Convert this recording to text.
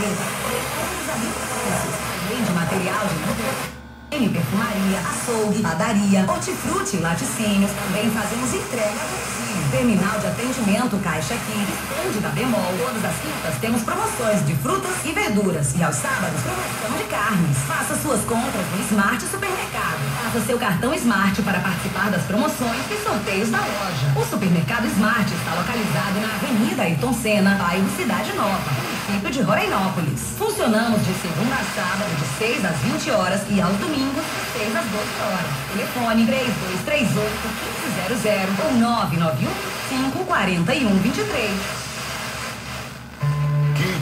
Além de material de em perfumaria, açougue, padaria, hortifruti e laticínios. Também fazemos entrega a domicílio. Terminal de atendimento Caixa Aqui, Estande da Bemol. Todas as quintas temos promoções de frutas e verduras. E aos sábados, promoção de carnes. Faça suas compras no Smart Supermercado. Faça seu cartão Smart para participar das promoções e sorteios da loja. O Supermercado Smart está localizado na Avenida Ayrton Senna, bairro Cidade Nova, município de Rorainópolis. Funcionamos de segunda a sábado, de 6 às 20 horas e aos domingos, de 6 às 12 horas. Telefone 3238-1500 ou 991-541-23.